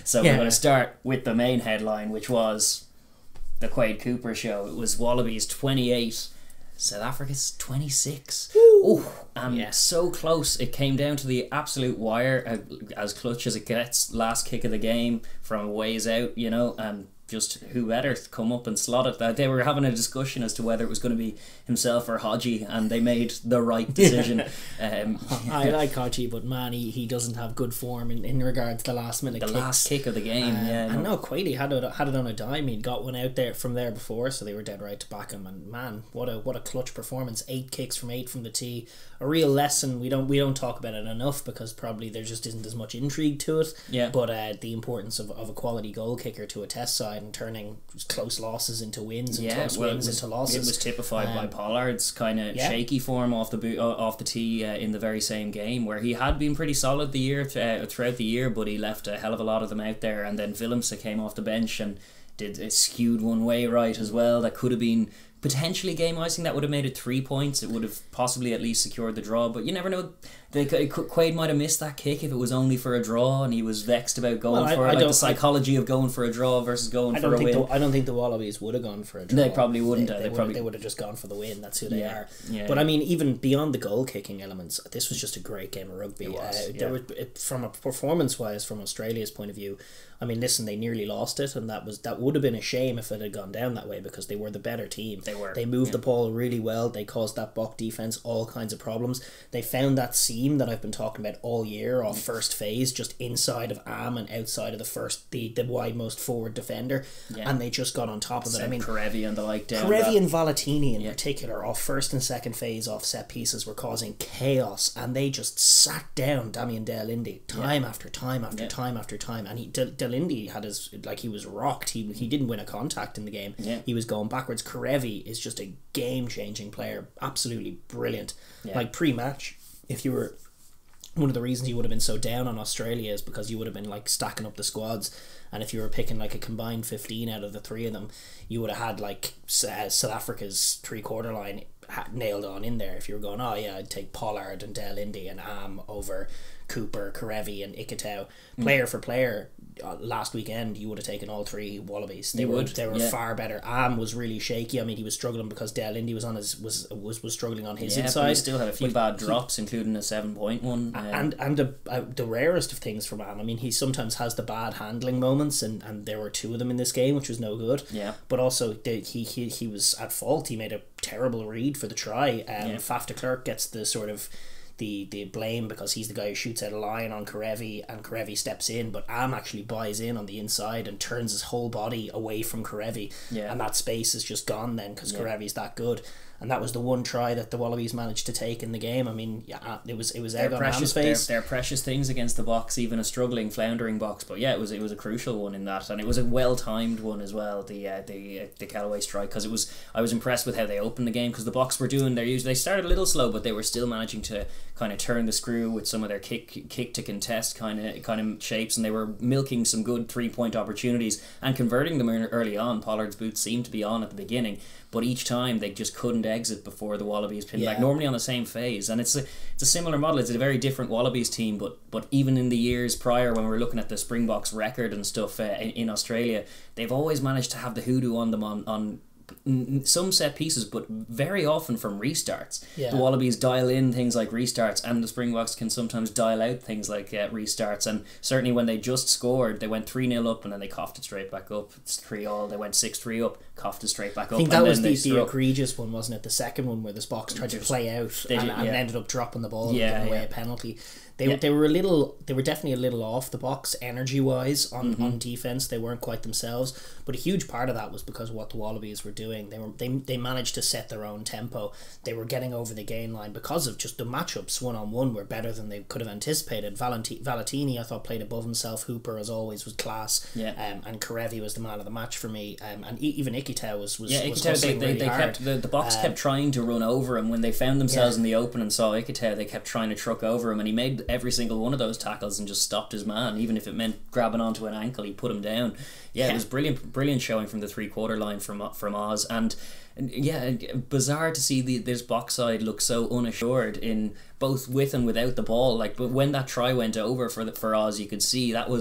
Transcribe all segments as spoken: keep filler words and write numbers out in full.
So yeah. we're going to start with the main headline, which was the Quade Cooper show. It was Wallabies twenty-eight, South Africa's twenty-six. Oh, and yeah. so close. It came down to the absolute wire, uh, as clutch as it gets. Last kick of the game from a ways out, you know, and just who better to come up and slot it. That they were having a discussion as to whether it was going to be himself or Hodgie, and they made the right decision. um, I like Hodgie, but man, he, he doesn't have good form in, in regards to the last minute the kicks. last kick of the game. Um, yeah, and no. no, Quade had it had it on a dime. He'd got one out there from there before, so they were dead right to back him. And man, what a what a clutch performance! Eight kicks from eight from the tee. A real lesson. We don't we don't talk about it enough because probably there just isn't as much intrigue to it. Yeah. But uh, the importance of, of a quality goal kicker to a test side and turning close losses into wins and yeah, close well, wins it was, into losses. It was typified um, by Pollard's kind of yeah. shaky form off the boot, uh, off the tee uh, in the very same game, where he had been pretty solid the year uh, throughout the year, but he left a hell of a lot of them out there. And then Willemse came off the bench and did it skewed one way right as well. That could have been potentially game icing. That would have made it three points. It would have possibly at least secured the draw, but you never know. The, Quade might have missed that kick if it was only for a draw, and he was vexed about going well, for I, it. I Like the psychology I, of going for a draw versus going I for don't a think win. The, I don't think the Wallabies would have gone for a draw. They probably wouldn't. They, They, they, they probably they would have just gone for the win. That's who they yeah, are. yeah, but yeah. I mean, even beyond the goal kicking elements, this was just a great game of rugby. It was, uh, yeah. there was, it, from a performance wise, from Australia's point of view, I mean, listen, they nearly lost it, and that was that would have been a shame if it had gone down that way because they were the better team. They were. They moved yeah. the ball really well. They caused that Bok defense all kinds of problems. They found that seam that I've been talking about all year off first phase, just inside of Am and outside of the first the the wide most forward defender, yeah. and they just got on top of it. I mean, Karevi and the like down. Karevi and Valentini in yeah. particular, off first and second phase, off set pieces, were causing chaos, and they just sat down Damien Delindi time yeah. after time after yeah. time after time. And he De, Delindi had his like he was rocked. He he didn't win a contact in the game. Yeah. He was going backwards. Karevi is just a game changing player, absolutely brilliant. Yeah. Like pre match, if you were. One of the reasons you would have been so down on Australia is because you would have been like stacking up the squads, and if you were picking like a combined fifteen out of the three of them, you would have had like uh, South Africa's three quarter line nailed on in there. If you were going, oh yeah, I'd take Pollard and Del Indy and Am over Cooper, Karevi and Ikitau. Mm. Player for player, uh, last weekend you would have taken all three Wallabies. They you were would. they were yeah. far better. Am was really shaky. I mean, he was struggling because Del Indy was on his was was was struggling on his yeah, inside. But he still had a few but bad drops, he, including a seven point one. Um, and and the uh, the rarest of things from Am. I mean, he sometimes has the bad handling moments, and, and there were two of them in this game, which was no good. Yeah. But also, the, he he he was at fault. He made a terrible read for the try. Um, yeah. Faf de Klerk gets the sort of the the blame because he's the guy who shoots out a line on Karevi, and Karevi steps in, but Am actually buys in on the inside and turns his whole body away from Karevi, yeah. and that space is just gone then because yeah. Karevi's that good. And that was the one try that the Wallabies managed to take in the game. I mean, yeah, it was it was egg on Am's face. They're, they're precious things against the Boks, even a struggling, floundering Boks. But yeah, it was it was a crucial one in that, and it was a well timed one as well. The uh, the uh, the Callaway strike, because it was I was impressed with how they opened the game, because the Boks were doing their usual. They started a little slow, but they were still managing to kind of turn the screw with some of their kick kick to contest kind of kind of shapes, and they were milking some good three point opportunities and converting them early on. Pollard's boots seemed to be on at the beginning, but each time they just couldn't exit before the Wallabies pinned yeah. back, normally on the same phase. And it's a it's a similar model. It's a very different Wallabies team, but but even in the years prior, when we were looking at the Springboks record and stuff uh, in, in Australia, they've always managed to have the hoodoo on them on on some set pieces, but very often from restarts. Yeah. The Wallabies dial in things like restarts, and the Springboks can sometimes dial out things like uh, restarts. And certainly when they just scored, they went three nil up and then they coughed it straight back up. It's three all. They went six three up, coughed it straight back up. I think and that was then the, they the struck. egregious one, wasn't it? The second one where the Boks tried to play out They and, did, and yeah. ended up dropping the ball Yeah, and giving away yeah. a penalty. They, Yeah. they were a little they were definitely a little off the Boks energy wise on, Mm-hmm. on defence. They weren't quite themselves, but a huge part of that was because of what the Wallabies were doing. They were they, they managed to set their own tempo. They were getting over the gain line because of just the matchups one on one were better than they could have anticipated. Valenti- Valentini I thought played above himself. Hooper as always was class. Yeah. Um, and Karevi was the man of the match for me. Um, and e- even Ikitau was was, Yeah, was Ikitau, they, hustling they, really they hard. kept the, the Boks Um, kept trying to run over him when they found themselves Yeah. in the open and saw Ikitau. They kept trying to truck over him, and he made every single one of those tackles and just stopped his man. Even if it meant grabbing onto an ankle, he put him down. Yeah, Yeah. it was brilliant, brilliant showing from the three quarter line from from Oz, and, and yeah, bizarre to see the this Boks side look so unassured in both with and without the ball. Like, but when that try went over for the, for Oz, you could see that was.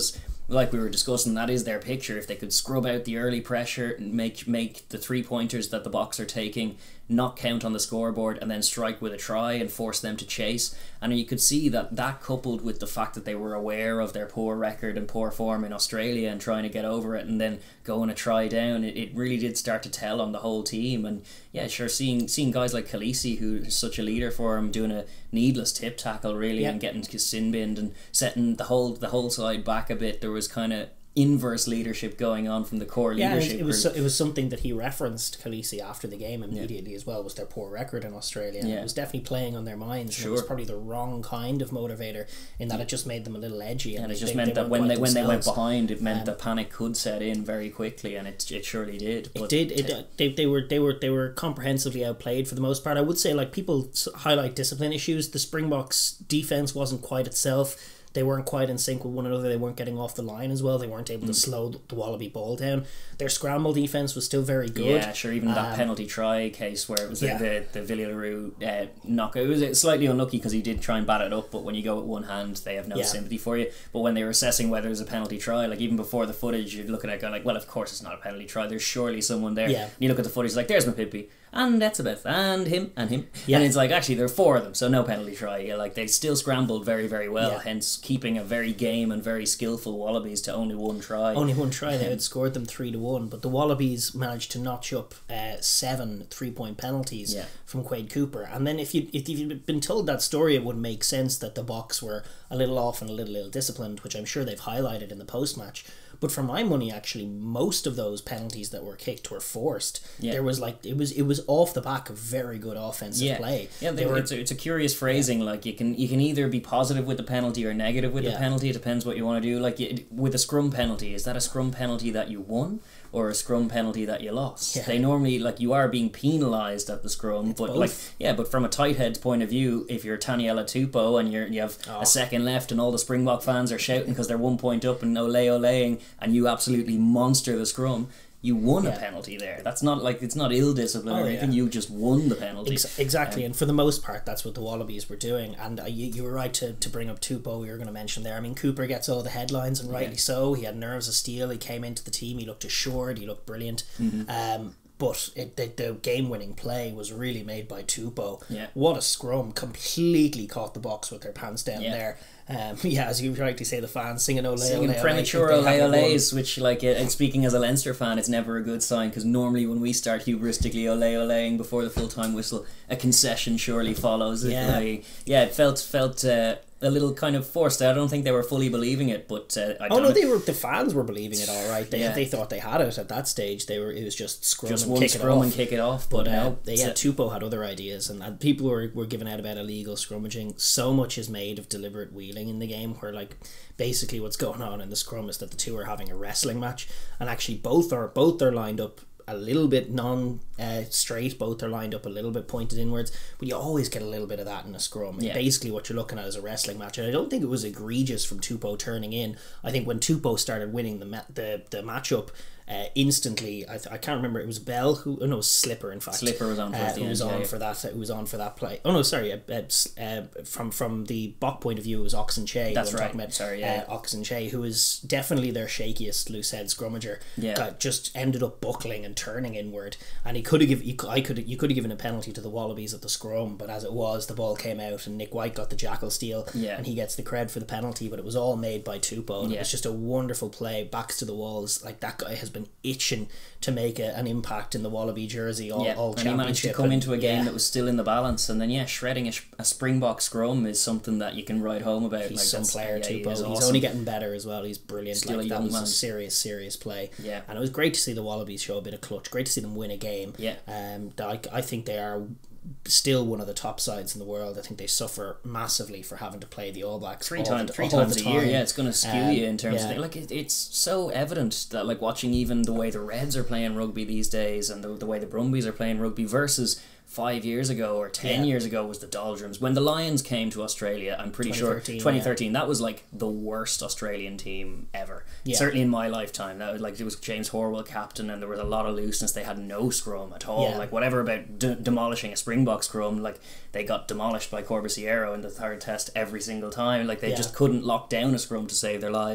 like we were discussing, that is their picture. If they could scrub out the early pressure, make make the three pointers that the Boks are taking not count on the scoreboard, and then strike with a try and force them to chase. And you could see that that coupled with the fact that they were aware of their poor record and poor form in Australia and trying to get over it and then going a try down, it, it really did start to tell on the whole team. And yeah, sure, seeing seeing guys like Khaleesi, who is such a leader for him, doing a needless tip tackle really, yeah. and getting sin binned and setting the whole the whole side back a bit. There was kind of inverse leadership going on from the core yeah, leadership. Yeah, it was, it was something that he referenced, Khaleesi, after the game immediately yeah. as well, was their poor record in Australia. And yeah. it was definitely playing on their minds. Sure. And it was probably the wrong kind of motivator, in that it just made them a little edgy. And, and it they, just they, meant they that when they when they went themselves. behind, it meant um, that panic could set in very quickly, and it it surely did. But it did. It, uh, they, they were they were they were comprehensively outplayed for the most part. I would say, like, people highlight discipline issues. The Springboks defense wasn't quite itself. They weren't quite in sync with one another. They weren't getting off the line as well. They weren't able to mm. slow the Wallaby ball down. Their scramble defence was still very good. Yeah, sure. Even um, that penalty try case where it was yeah. the the Villaroo uh, knockout. It was slightly unlucky because he did try and bat it up, but when you go with one hand, they have no yeah. sympathy for you. But when they were assessing whether it was a penalty try, like even before the footage, you're looking at it going like, well, of course it's not a penalty try. There's surely someone there. Yeah. And you look at the footage, like, there's my Pippi. And that's a bit, and him, and him. Yeah. And it's like, actually, there are four of them, so no penalty try. Yeah, like, they still scrambled very, very well, yeah. hence keeping a very game and very skillful Wallabies to only one try. Only one try, they had scored them three to one, but the Wallabies managed to notch up uh, seven three-point penalties yeah. from Quade Cooper. And then if, you, if you'd been told that story, it would make sense that the Boks were a little off and a little ill-disciplined, which I'm sure they've highlighted in the post-match. But for my money, actually, most of those penalties that were kicked were forced. Yeah. There was like it was it was off the back of very good offensive yeah. play. Yeah, they, they were, it's, a, it's a curious phrasing. Yeah. Like you can you can either be positive with the penalty or negative with yeah. the penalty. It depends what you want to do. Like you, with a scrum penalty, is that a scrum penalty that you won or a scrum penalty that you lost? Yeah. They normally, like, you are being penalised at the scrum, it's but both. like yeah, but from a tight head's point of view, if you're Taniela Tupou and you're you have oh. a second left and all the Springbok fans are shouting because they're one point up and ole oleing, and you absolutely monster the scrum, you won yeah. a penalty there. That's not like it's not ill discipline oh, or anything. Yeah. You just won the penalty. Ex- exactly, um, and for the most part, that's what the Wallabies were doing. And uh, you, you were right to, to bring up Tupou. We were going to mention there. I mean, Cooper gets all the headlines, and rightly yeah. so. He had nerves of steel. He came into the team. He looked assured. He looked brilliant. Mm-hmm. Um, but it, the, the game-winning play was really made by Tupou. Yeah. What a scrum! Completely caught the Boks with their pants down yeah. there. Um, yeah, as you rightly say, the fans singing ole singing ole, premature ole ole's, which, like, uh, speaking as a Leinster fan, it's never a good sign, because normally when we start hubristically ole oleing before the full-time whistle, a concession surely follows. Yeah, like, yeah, it felt felt uh, a little kind of forced. I don't think they were fully believing it, but uh, I oh don't no, know. they were. The fans were believing it all right. They yeah. they thought they had it at that stage. They were. It was just scrum just and one kick scrum it off. and kick it off. But, but uh, no, they, yeah, Tupou had other ideas, and, and people were were giving out about illegal scrummaging. So much is made of deliberate wheeling in the game, where like basically what's going on in the scrum is that the two are having a wrestling match, and actually both are both are lined up a little bit non uh, straight, both are lined up a little bit pointed inwards, but you always get a little bit of that in a scrum. And yeah. basically what you're looking at is a wrestling match, and I don't think it was egregious from Tupou turning in. I think when Tupou started winning the ma- the, the matchup, Uh, instantly, I, th- I can't remember. It was Bell who, oh no, Slipper. In fact, Slipper was on. For uh, the who was end, on yeah. for that. Who was on for that play? Oh no, sorry. Uh, uh, uh, from from the Bok point of view, it was Oxen Che. That's right. About, sorry, yeah. Uh, Oxen Che, who was definitely their shakiest loose head scrummager. Yeah. Got, just ended up buckling and turning inward, and he could have given. I could. You could have given a penalty to the Wallabies at the scrum, but as it was, the ball came out, and Nick White got the jackal steal, yeah. and he gets the cred for the penalty. But it was all made by Tupou, and yeah. it was just a wonderful play, backs to the walls. Like, that guy has been itching to make a, an impact in the Wallaby jersey all, yeah. all and he managed to come and, into a game yeah. that was still in the balance, and then yeah shredding a, a Springbok scrum is something that you can write home about. He's like, some player yeah, too, he but he's awesome. only getting better as well. He's brilliant. Still like, a that young was man. a serious serious play, yeah and it was great to see the Wallabies show a bit of clutch. Great to see them win a game. yeah um, I, I think they are still one of the top sides in the world. I think they suffer massively for having to play the All Blacks three all times the, three all times the a time. year. Yeah, it's going to skew um, you in terms yeah. of like it, it's so evident that, like, watching even the way the Reds are playing rugby these days and the, the way the Brumbies are playing rugby versus five years ago or ten yeah. years ago was the doldrums. When the Lions came to Australia, I'm pretty sure twenty thirteen yeah. that was like the worst Australian team ever. Yeah. Certainly in my lifetime. That was like, it was James Horwell captain, and there was a lot of looseness. They had no scrum at all. Yeah. Like, whatever about de- demolishing a Springbok scrum, like, they got demolished by Corbisiero in the third test every single time. Like, they yeah. just couldn't lock down a scrum to save their lives.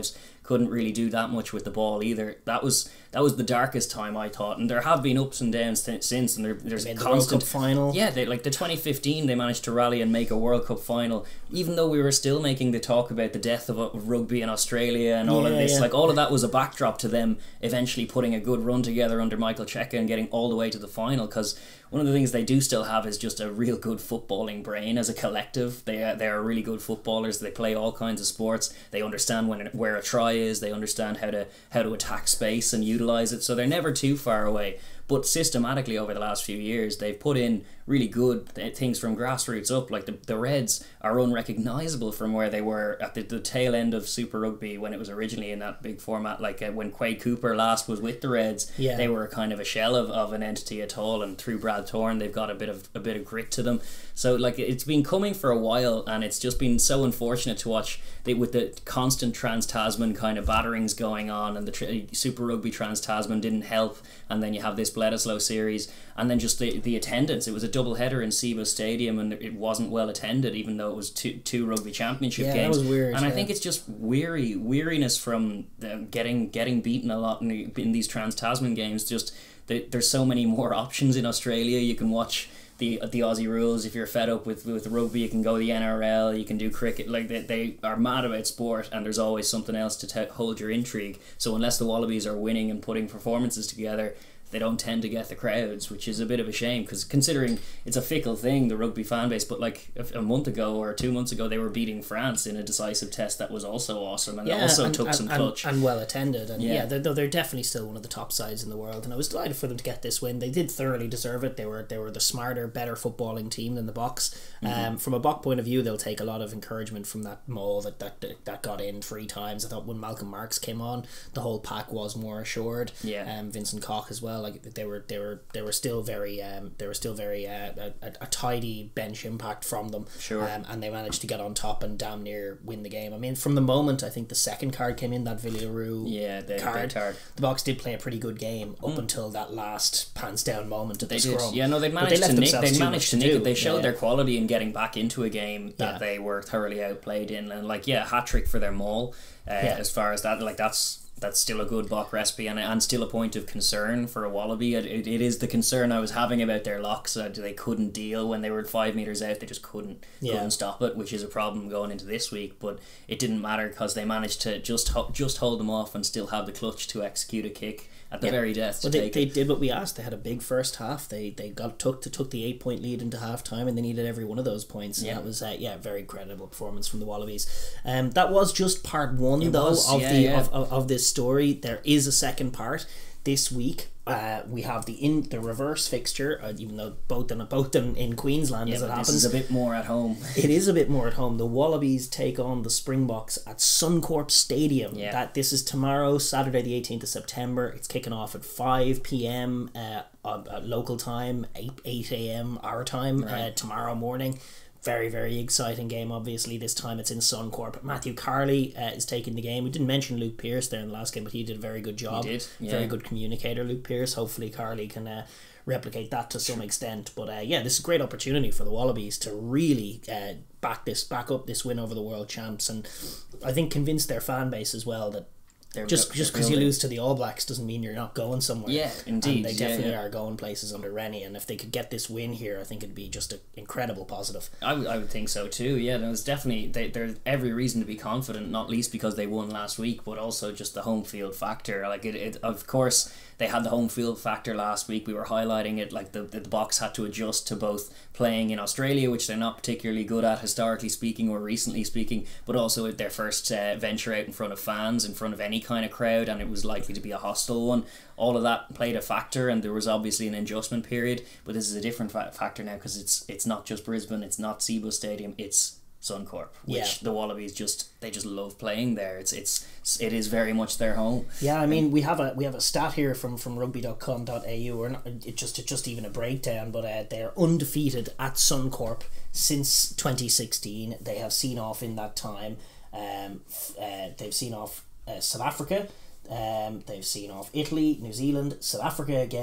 couldn't really do that much with the ball either. That was that was the darkest time, I thought, and there have been ups and downs th- since, and there, there's a constant the World Cup final. Yeah, they, like the twenty fifteen, they managed to rally and make a World Cup final, even though we were still making the talk about the death of, of rugby in Australia and all yeah, of this. Yeah. Like all of that was a backdrop to them eventually putting a good run together under Michael Cheika and getting all the way to the final, because one of the things they do still have is just a real good footballing brain as a collective. They are, they are really good footballers. They play all kinds of sports. They understand when where a try is. They understand how to how to attack space and utilize it. So they're never too far away. But systematically over the last few years, they've put in really good things from grassroots up. Like the, the Reds are unrecognisable from where they were at the, the tail end of Super Rugby when it was originally in that big format. Like uh, when Quade Cooper last was with the Reds, yeah. they were kind of a shell of, of an entity at all. And through Brad Thorne, they've got a bit of a bit of grit to them. So like it's been coming for a while, and it's just been so unfortunate to watch they, with the constant Trans-Tasman kind of batterings going on, and the tr- Super Rugby Trans-Tasman didn't help, and then you have this Bledisloe series, and then just the, the attendance. It was a double header in Boks Stadium, and it wasn't well attended, even though it was two two rugby championship yeah, games. That was weird, and yeah. I think it's just weary weariness from them getting getting beaten a lot in, the, in these Trans-Tasman games. Just the, there's so many more options in Australia. You can watch the the Aussie rules. If you're fed up with, with rugby, you can go to the N R L, you can do cricket. Like they, they are mad about sport, and there's always something else to te- hold your intrigue. So unless the Wallabies are winning and putting performances together, they don't tend to get the crowds, which is a bit of a shame, because considering it's a fickle thing, the rugby fan base, but like a, a month ago or two months ago they were beating France in a decisive test that was also awesome, and yeah, also and, took and, some and, touch and well attended, and yeah, yeah they're, they're definitely still one of the top sides in the world, and I was delighted for them to get this win. They did thoroughly deserve it. They were they were the smarter, better footballing team than the Boks. Mm-hmm. Um, from a Bok point of view, they'll take a lot of encouragement from that maul that, that that got in three times. I thought when Malcolm Marks came on, the whole pack was more assured. Yeah, um, Vincent Koch as well. Like they were they were they were still very um they were still very uh, a, a tidy bench impact from them. Sure. Um, and they managed to get on top and damn near win the game. I mean, from the moment I think the second card came in, that Villaroo yeah the card, the card, the Boks did play a pretty good game up mm. until that last pants down moment at they the did. scrum. Yeah, no, they managed they to nick. They managed to nick do. it. They showed yeah. their quality in getting back into a game that yeah. they were thoroughly outplayed in, and like yeah, hat trick for their maul. Uh, yeah. As far as that, like that's. That's still a good Bok recipe, and and still a point of concern for a Wallaby. It, it, it is the concern I was having about their locks. Uh, they couldn't deal when they were five metres out. They just couldn't yeah. couldn't stop it, which is a problem going into this week. But it didn't matter because they managed to just ho- just hold them off and still have the clutch to execute a kick at the yeah. very death to well, they, take they it. did what we asked. They had a big first half. They they got took to took the eight point lead into half time, and they needed every one of those points. And yeah. that was uh, yeah very credible performance from the Wallabies. Um, that was just part one it though was. of yeah, the yeah. Of, of, of this story. There is a second part this week. Uh, we have the in the reverse fixture, uh, even though both in both in, in Queensland yeah, as it but happens. This is a bit more at home. It is a bit more at home. The Wallabies take on the Springboks at Suncorp Stadium. Yeah. That this is tomorrow, Saturday the eighteenth of September. It's kicking off at five p.m. Uh, uh, local time, eight a.m. our time right. uh, tomorrow morning. Very, very exciting game, obviously. This time it's in Suncorp. Matthew Carley uh, is taking the game. We didn't mention Luke Pearce there in the last game, but he did a very good job. He did, yeah. Very good communicator, Luke Pearce. Hopefully Carley can uh, replicate that to some extent. But uh, yeah, this is a great opportunity for the Wallabies to really uh, back this, back up this win over the world champs, and I think convince their fan base as well that They're just just because you lose to the All Blacks doesn't mean you're not going somewhere. Yeah, indeed. And they definitely yeah, yeah. are going places under Rennie, and if they could get this win here, I think it'd be just an incredible positive. I, w- I would think so too. Yeah, there's definitely they, there's every reason to be confident, not least because they won last week, but also just the home field factor. Like it, it of course they had the home field factor last week. We were highlighting it. Like the the Boks had to adjust to both playing in Australia, which they're not particularly good at historically speaking or recently speaking, but also their first uh, venture out in front of fans, in front of any kind of crowd, and it was likely to be a hostile one. All of that played a factor, and there was obviously an adjustment period, but this is a different fa- factor now because it's it's not just Brisbane, it's not Boks Stadium, it's Suncorp, which yeah. the Wallabies just they just love playing there. It's it's it is very much their home. Yeah, I mean we have a we have a stat here from from rugby dot com dot a u, or not, it just it's just even a breakdown, but uh, they're undefeated at Suncorp since twenty sixteen. They have seen off in that time. Um, uh, they've seen off uh, South Africa. Um, they've seen off Italy, New Zealand, South Africa again,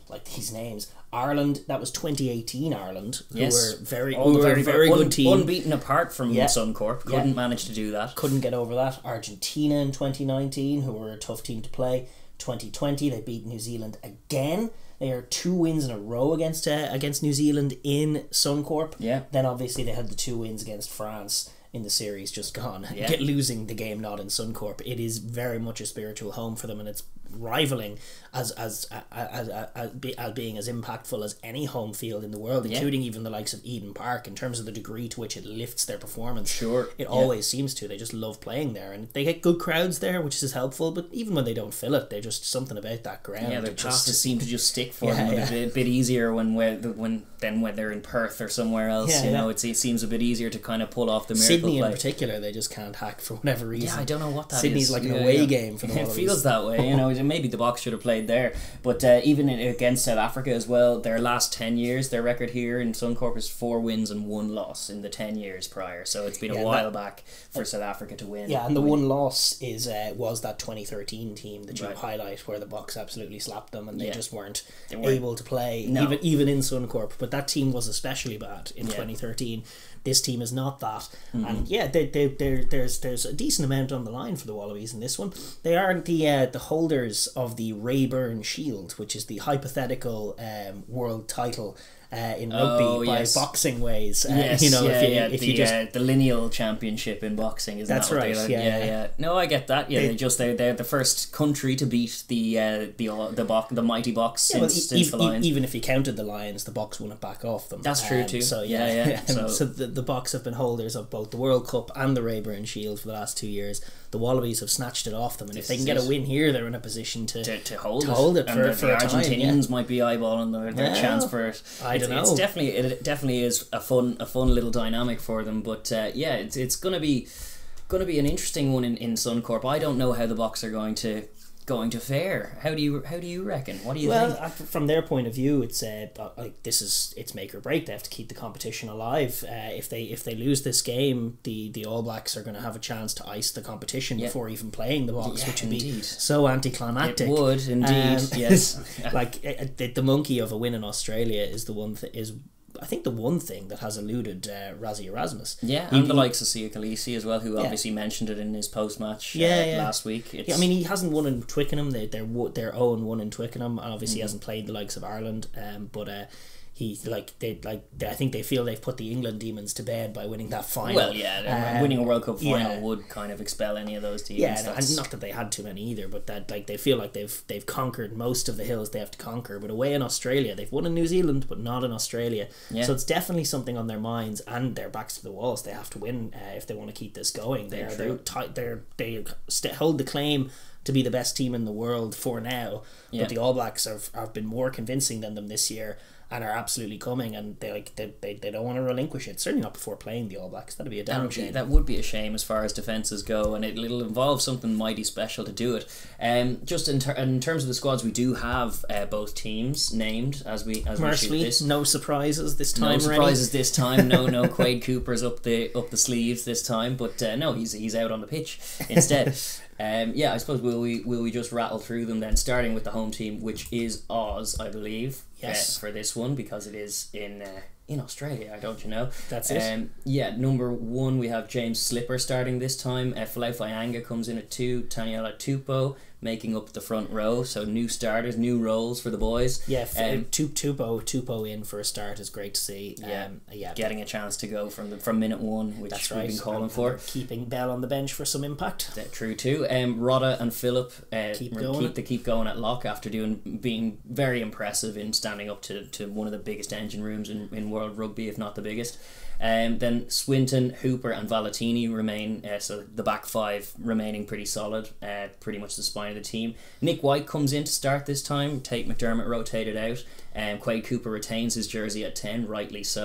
like these names. Ireland, that was twenty eighteen Ireland, who yes. were very, oh, who were very, a very un, good team. Unbeaten apart from yeah. Suncorp. Couldn't yeah. manage to do that. Couldn't get over that. Argentina in twenty nineteen, who were a tough team to play. twenty twenty, they beat New Zealand again. They are two wins in a row against uh, against New Zealand in Suncorp. Yeah. Then obviously they had the two wins against France in the series just gone. Yeah. Get losing the game not in Suncorp. It is very much a spiritual home for them, and it's rivaling as as as, as, as, as being as impactful as any home field in the world, including yeah. even the likes of Eden Park, in terms of the degree to which it lifts their performance. Sure. It yeah. always seems to. They just love playing there, and they get good crowds there, which is helpful, but even when they don't fill it, they're just something about that ground. Yeah, their passes just seem to just stick for yeah, them yeah. a bit, a bit easier when we're, when than when they're in Perth or somewhere else. Yeah, you yeah. know, it's, it seems a bit easier to kind of pull off the miracle Sydney play. in particular, they just can't hack for whatever reason. Yeah, I don't know what that Sydney's is. like an yeah, away yeah. game for the It Wallabies. feels that way, you know. Maybe the Boks should have played there, but uh, even in, against South Africa as well, their last ten years, their record here in Suncorp is four wins and one loss in the ten years prior. So it's been yeah, a while that, back for uh, South Africa to win. Yeah, and the win. one loss is uh, was that twenty thirteen team that you right. highlight, where the Boks absolutely slapped them, and they yeah. just weren't, they weren't able to play no. even even in Suncorp. But that team was especially bad in yeah. twenty thirteen. This team is not that, mm-hmm. and yeah, they, they, they, there's there's a decent amount on the line for the Wallabies in this one. They are the uh, the holders of the Rayburn Shield, which is the hypothetical um, world title uh, in rugby oh, by yes. boxing ways. Uh, yes, you know, yeah, if you yeah, if the, you just uh, the lineal championship in boxing, isn't that's that what right? they, Yeah, yeah, yeah, yeah. No, I get that. Yeah, they, they just they're, they're the first country to beat the uh, the the Bok, the mighty Boks yeah, since, well, since e- the Lions. Even if you counted the Lions, the Boks wouldn't back off them. That's true um, too. So yeah, yeah, yeah. so, so, so the the Boks have been holders of both the World Cup and the Rayburn Shield for the last two years. The Wallabies have snatched it off them, and this if they can get a win here, they're in a position to to, to hold to it, hold it and for, the, for the a time, Argentinians yeah. might be eyeballing their, their well, chance for it. I it's, don't know. It's definitely it definitely is a fun a fun little dynamic for them, but uh, yeah, it's it's gonna be gonna be an interesting one in, in Suncorp. I don't know how the Boks are going to. going to fare. How do you how do you reckon? What do you well, think? Well, from their point of view, it's uh, like this is it's make or break. They have to keep the competition alive. Uh, if they if they lose this game, the, the All Blacks are going to have a chance to ice the competition yeah. before even playing the Boks, yeah, which would indeed. be so anticlimactic. It would indeed. Um, yes, like uh, the, the monkey of a win in Australia is the one that is. I think the one thing that has eluded uh, Rassie Erasmus. Yeah, he, and the likes of Sia Khaleesi as well, who yeah. obviously mentioned it in his post-match yeah, uh, yeah. last week. It's... Yeah, I mean, he hasn't won in Twickenham. They, they're they're oh and one in Twickenham, and obviously mm-hmm. he hasn't played the likes of Ireland. Um, but uh, he like they like they, I think they feel they've put the England demons to bed by winning that final. Well, yeah, um, winning a World Cup final yeah. would kind of expel any of those demons. Yeah, That's... and not that they had too many either, but that like they feel like they've they've conquered most of the hills they have to conquer. But away in Australia, they've won in New Zealand, but not in Australia. Yeah. So it's definitely something on their minds and their backs to the walls. They have to win uh, if they want to keep this going. They're yeah, they're tight. They're they st- hold the claim to be the best team in the world for now. Yeah. But the All Blacks have have been more convincing than them this year. And are absolutely coming, and they like they, they, they don't want to relinquish it. Certainly not before playing the All Blacks. That'd be a damn shame. That would be a shame as far as defences go, and it, it'll involve something mighty special to do it. Um, just in, ter- in terms of the squads, we do have uh, both teams named as we as Mercifully, we shoot this. No surprises this time. No surprises Rennie. this time. No, no Quade Cooper's up the up the sleeves this time, but uh, no, he's he's out on the pitch instead. Um, yeah, I suppose will we will we just rattle through them then, starting with the home team, which is Oz, I believe. Yes. Uh, for this one, because it is in uh, in Australia, don't you know? That's it. Um, yeah, number one we have James Slipper starting this time. Uh, Falaufa Anga comes in at two. Taniela Tupou making up the front row. So new starters, new roles for the boys. Yeah, um, Tupou Tupou in for a start is great to see. Yeah, um, yeah, getting a chance to go from the from minute one, which that's we've right. been calling and, for. And keeping Bell on the bench for some impact. That true too. Um, Rodda and Phillip uh, keep going. Keep, they keep going at lock after doing being very impressive in standing up to, to one of the biggest engine rooms in, in world rugby, if not the biggest. Um, then Swinton, Hooper and Valentini remain, uh, so the back five remaining pretty solid, uh, pretty much the spine of the team. Nick White comes in to start this time. Tate McDermott rotated out. Um, Quade Cooper retains his jersey at ten, rightly so.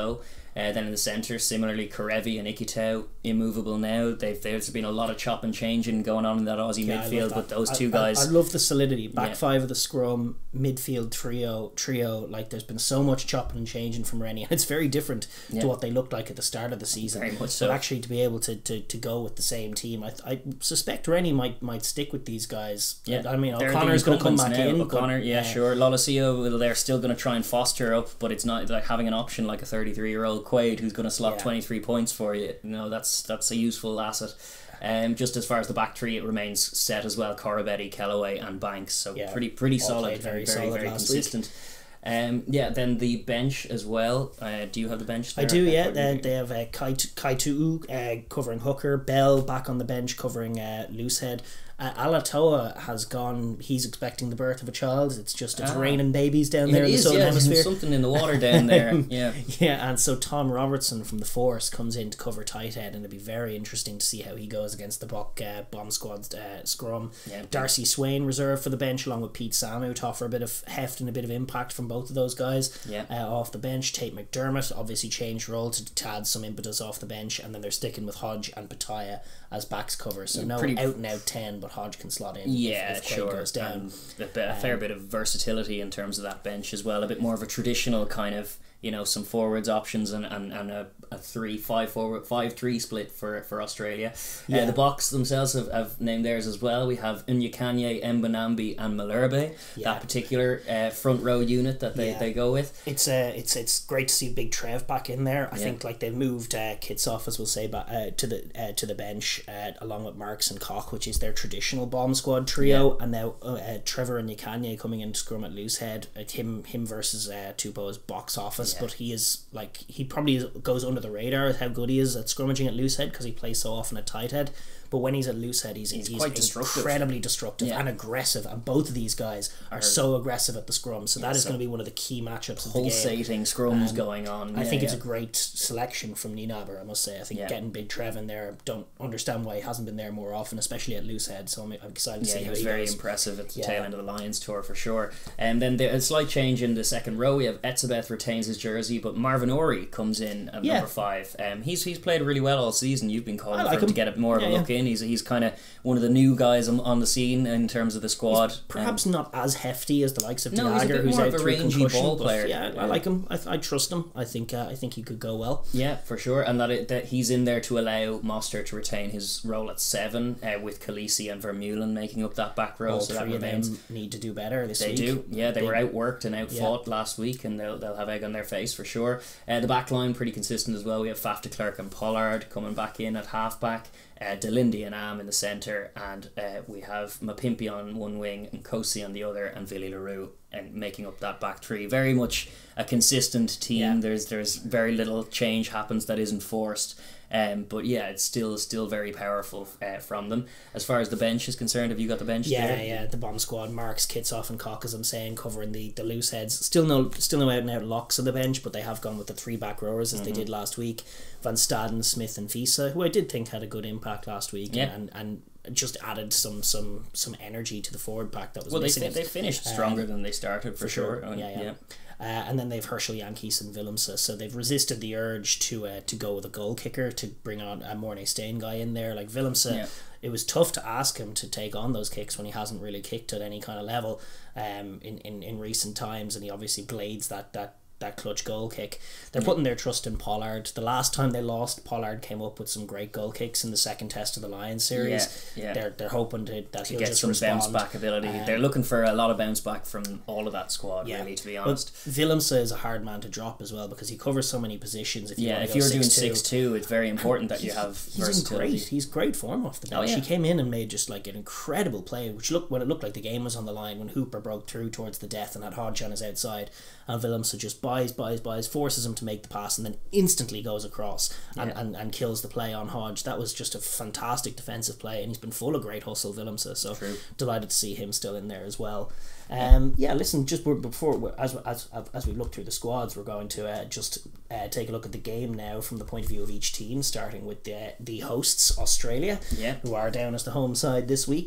Uh, then in the centre, similarly, Karevi and Ikitau, immovable now. They've, there's been a lot of chop and changing going on in that Aussie Yeah, midfield, but those two I, guys... I, I love the solidity. Back Yeah. five of the scrum, midfield trio, trio. Like, there's been so much chopping and changing from Rennie. And it's very different Yeah. to what they looked like at the start of the season. Very much so. But actually, to be able to, to, to go with the same team, I, I suspect Rennie might might stick with these guys. Yeah. I mean, They're O'Connor's the going to come incumbents back now. in. O'Connor, but, yeah, uh, sure. Lolosio, well, they're still going to try and foster up, but it's not like having an option like a thirty-three-year-old Quaid who's going to slot Yeah. twenty-three points for you. You know, that's that's a useful asset. Um, just as far as the back three, it remains set as well. Corabetti, Kellaway, and Banks. So Yeah, pretty pretty all solid, played very very very, solid very last consistent. Um, yeah, then the bench as well. Uh, do you have the bench there? I do, yeah. Uh, They, they have uh, Kai, Kai Tu'u, uh, covering hooker, Bell back on the bench covering uh, loosehead. Uh, Alatoa has gone. He's expecting the birth of a child. It's just it's Ah. raining babies down It there in is, the southern yeah, there's hemisphere. something in the water down there. Yeah. Yeah, and so Tom Robertson from the Force comes in to cover tight head, and it'll be very interesting to see how he goes against the Bok uh, bomb squad's uh, scrum. Yeah. Darcy Swain reserved for the bench along with Pete Samu to offer a bit of heft and a bit of impact from both of those guys. Yeah. Uh, off the bench, Tate McDermott obviously changed role to, to add some impetus off the bench, and then they're sticking with Hodge and Pataya as backs cover. So no Pretty- out and out ten, but Hodge can slot in. Yeah, if, if Quaid sure. goes down. And a, bit, a fair bit of versatility in terms of that bench as well. A bit more of a traditional kind of, you know, some forwards options and, and, and a, a three five forward five three split for for Australia. Yeah. Uh, the Boks themselves have, have named theirs as well. We have Unyakanye, Mbanambi, and Malherbe. Yeah. That particular uh, front row unit that they, Yeah. they go with. It's uh, it's it's great to see Big Trev back in there. I Yeah. think like they've moved uh, Kitsoff, as we'll say, but uh, to the uh, to the bench uh, along with Marks and Koch, which is their traditional bomb squad trio, and now uh, uh, Trevor and Nyakanye coming in to scrum at loose head. Uh, him him versus uh, Tupou's box office, Yeah. but he is like he probably is, goes under the radar at how good he is at scrummaging at loose head because he plays so often at tight head. But when he's at loose head, he's, He's he's, quite destructive. incredibly destructive Yeah. and aggressive, and both of these guys are so aggressive at the scrum. So that is so going to be one of the key matchups of the game. Pulsating scrums going on. I Yeah, think it's yeah. a great selection from Nienaber, I must say. I think Yeah. getting Big Trev in there, don't understand why he hasn't been there more often, especially at loose head. So I'm, I'm excited to Yeah, see he how was he very goes. impressive at the Yeah. tail end of the Lions tour for sure. And then there, a slight change in the second row. We have Etzebeth retains his jersey, but Marvin Ori comes in at Yeah. number five. Um, he's he's played really well all season. You've been calling I for like him to him. get a more of Yeah, a yeah. look in. He's he's kind of one of the new guys on, on the scene in terms of the squad. Perhaps Um, not as hefty as the likes of No, he's a Daragh, bit who's more out of a through rangy concussion, ball but player. Yeah, Yeah. I like him. I, I trust him. I think uh, I think he could go well. yeah, for sure, and that it, that he's in there to allow Moster to retain his role at seven, uh, with Khaleesi and Vermeulen making up that back row. All so that three of remains. them need to do better this They week. do, yeah. They Big- were outworked and outfought last week, and they'll they'll have egg on their face for sure. Uh, the back line pretty consistent as well. We have Faf de Klerk and Pollard coming back in at half back. Uh, Delindy and Am in the centre, and uh, we have Mapimpi on one wing and Kosi on the other, and Villy LaRue and making up that back three. Very much a consistent team. Yeah. There's there's very little change happens that isn't forced. Um, but yeah, it's still still very powerful uh, from them. As far as the bench is concerned, have you got the bench Yeah, there? yeah, the bomb squad, Marks, Kitsoff and Cock, as I'm saying, covering the, the loose heads. Still no still no out and out locks on the bench, but they have gone with the three back rowers as Mm-hmm. they did last week. Van Staden, Smith and Visa, who I did think had a good impact last week, Yeah. and, and just added some some some energy to the forward pack that was Well, they missing. fin- they finished stronger Um, than they started for, for sure. sure. And- Yeah, yeah. Uh, and then they've Herschel Yankees and Willemse, so they've resisted the urge to uh, to go with a goal kicker, to bring on a Mornay Stain guy in there. Like Willemse, Yeah. it was tough to ask him to take on those kicks when he hasn't really kicked at any kind of level um, in, in, in recent times, and he obviously blades that, that, that clutch goal kick. They're putting their trust in Pollard. The last time they lost, Pollard came up with some great goal kicks in the second test of the Lions series. Yeah, yeah. They're they're hoping to, that to he'll get just some respond. bounce back ability. Um, They're looking for a lot of bounce back from all of that squad, Yeah. really, to be But honest. Willemse is a hard man to drop as well because he covers so many positions. If you Yeah, want if to go you're doing six two, six two, it's very important that you have he's in versatility. great. He's great form off the bench. Oh, yeah. He came in and made just like an incredible play, which looked when it looked like the game was on the line when Hooper broke through towards the death and had Hodge on his outside, and Willemse just buys, buys, buys, forces him to make the pass, and then instantly goes across and, Yeah. and, and kills the play on Hodge. That was just a fantastic defensive play, and he's been full of great hustle, Willemse. So True. delighted to see him still in there as well. Um, yeah, listen, just we're- before we're- as as as we look through the squads, we're going to uh, just uh, take a look at the game now from the point of view of each team, starting with the the hosts, Australia, Yeah. who are down as the home side this week.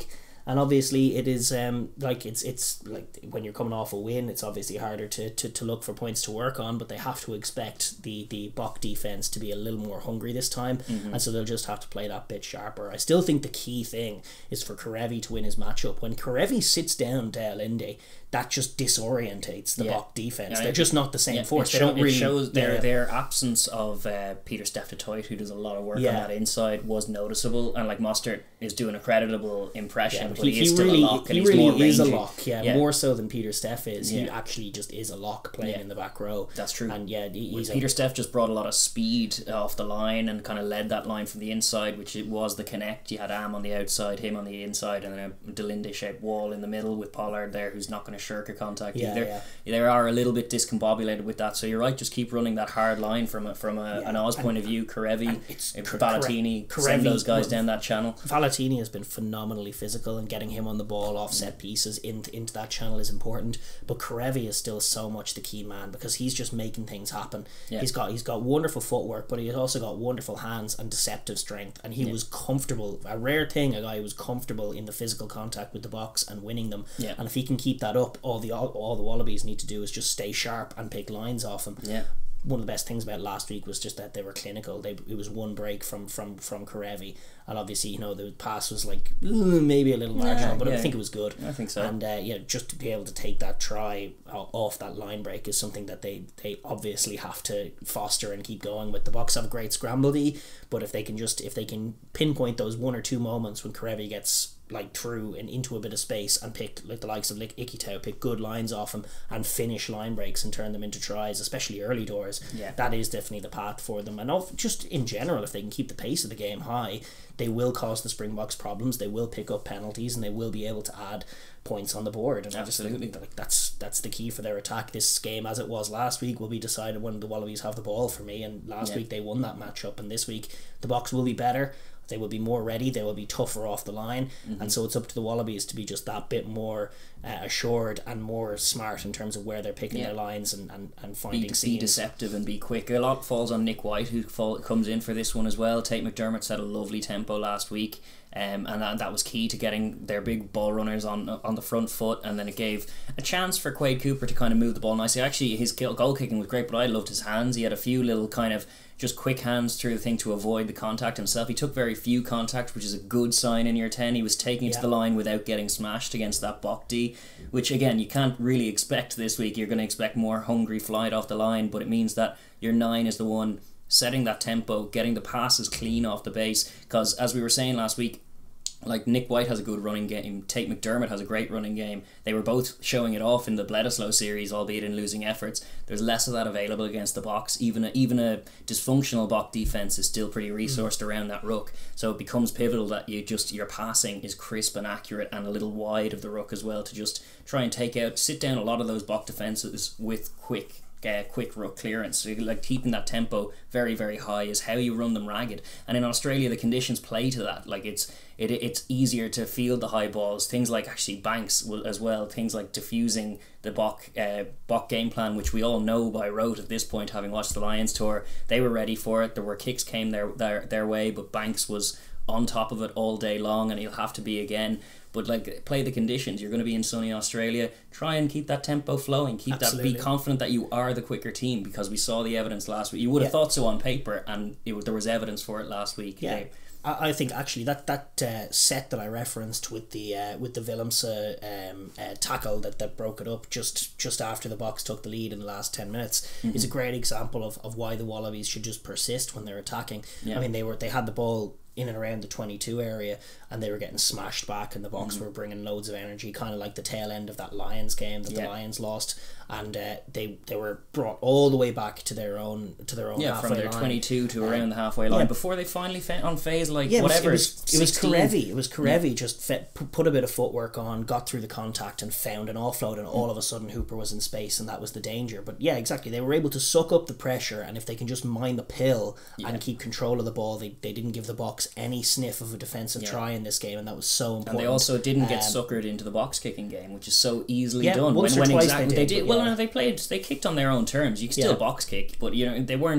And obviously it is um like it's it's like when you're coming off a win, it's obviously harder to, to, to look for points to work on, but they have to expect the the Bok defense to be a little more hungry this time, mm-hmm. and so they'll just have to play that bit sharper. I still think the key thing is for Karevi to win his matchup. When Karevi sits down Dale Linde, that just disorientates the yeah. Bok defense. Yeah, They're just not the same yeah, force. It, show, they don't really, it shows their yeah. their absence of uh, Peter Steph-Toit, who does a lot of work yeah. on that inside, was noticeable, and like Mostert is doing a creditable impression, yeah, but, but he, he is still really, a lock. And he he's really more is rangy. a lock, yeah, yeah, more so than Peter Steph is. Yeah. He actually just is a lock playing yeah. in the back row. That's true. And yeah, he's Peter a, Steph just brought a lot of speed off the line and kind of led that line from the inside, which it was the connect. You had Am on the outside, him on the inside, and then a Delinde shaped wall in the middle with Pollard there, who's not going to shirk a contact yeah, either. Yeah. They are a little bit discombobulated with that, so you're right. Just keep running that hard line from a, from a, yeah. an Oz point of view. Karevi, Valentini, send those guys down that channel. Valentini has been phenomenally physical, and getting him on the ball off set pieces into into that channel is important. But Karevi is still so much the key man, because he's just making things happen. Yeah. He's got he's got wonderful footwork, but he's also got wonderful hands and deceptive strength. And he yeah. was comfortable, a rare thing, a guy who was comfortable in the physical contact with the Boks and winning them. Yeah. And if he can keep that up, all the all, all the Wallabies need to do is just stay sharp and pick lines off him. Yeah. One of the best things about last week was just that they were clinical. They it was one break from from from Karevi, and obviously, you know, the pass was like maybe a little marginal, yeah, but yeah. I think it was good. I think so. And uh, yeah, just to be able to take that try off that line break is something that they they obviously have to foster and keep going with. The Boks have a great scramble D, but if they can just if they can pinpoint those one or two moments when Karevi gets like through and into a bit of space and pick like the likes of like Ikitau, pick good lines off him and finish line breaks and turn them into tries, especially early doors. Yeah. That is definitely the path for them. And of, just in general, if they can keep the pace of the game high, they will cause the Springboks problems. They will pick up penalties and they will be able to add points on the board. And absolutely, like that's that's the key for their attack. This game, as it was last week, will be decided when the Wallabies have the ball for me. And last yeah. week they won that matchup, and this week the Boks will be better. They will be more ready, they will be tougher off the line, mm-hmm. and so it's up to the Wallabies to be just that bit more uh, assured and more smart in terms of where they're picking yeah. their lines and, and, and finding be, scenes. Be deceptive and be quick. A lot falls on Nick White, who fall, comes in for this one as well. Tate McDermott set a lovely tempo last week, um, and that, that was key to getting their big ball runners on on the front foot, and then it gave a chance for Quade Cooper to kind of move the ball nicely. Actually, his goal kicking was great, but I loved his hands. He had a few little kind of just quick hands through the thing to avoid the contact himself. He took very few contacts, which is a good sign in your ten. He was taking it yeah. to the line without getting smashed against that Bok D, which again you can't really expect this week. You're going to expect more hungry flight off the line, but it means that your nine is the one setting that tempo, getting the passes clean off the base, because as we were saying last week, like Nick White has a good running game, Tate McDermott has a great running game. They were both showing it off in the Bledisloe series, albeit in losing efforts. There's less of that available against the Boks. Even a, even a dysfunctional Bok defense is still pretty resourced mm. around that ruck. So it becomes pivotal that you just your passing is crisp and accurate and a little wide of the ruck as well, to just try and take out, sit down a lot of those Bok defenses with quick Uh, quick ruck clearance. So like keeping that tempo very very high is how you run them ragged, and in Australia the conditions play to that. Like it's it it's easier to field the high balls, things like actually Banks will, as well, things like diffusing the Bok uh, Bok game plan, which we all know by rote at this point, having watched the Lions tour. They were ready for it. There were kicks came their their, their way, but Banks was on top of it all day long, and he'll have to be again. But like, play the conditions. You're going to be in sunny Australia. Try and keep that tempo flowing. Keep Absolutely. that. Be confident that you are the quicker team, because we saw the evidence last week. You would have yeah. thought so on paper, and it, there was evidence for it last week. Yeah, I, I think actually that that uh, set that I referenced with the uh, with the Willemse um, uh, tackle that, that broke it up just just after the Boks took the lead in the last ten minutes mm-hmm. is a great example of, of why the Wallabies should just persist when they're attacking. Yeah. I mean, they were they had the ball in and around the twenty-two area, and they were getting smashed back, and the Boks mm-hmm. were bringing loads of energy, kind of like the tail end of that Lions game that yeah. the Lions lost, and uh, they they were brought all the way back to their own to their own yeah halfway from their line. twenty-two to um, around the halfway line yeah. before they finally fa- on phase like yeah, whatever it was it was, it was Karevi it was Karevi yeah. just fe- put a bit of footwork on, got through the contact and found an offload, and all of a sudden Hooper was in space, and that was the danger. But yeah, exactly, they were able to suck up the pressure, and if they can just mind the pill yeah. and keep control of the ball, they, they didn't give the Boks any sniff of a defensive yeah. try in this game, and that was so important. And they also didn't get um, suckered into the box kicking game, which is so easily yeah, done. Once when, or when twice exactly they did. they did yeah. well, no, they played. They kicked on their own terms. You can still yeah. box kick, but you know they weren't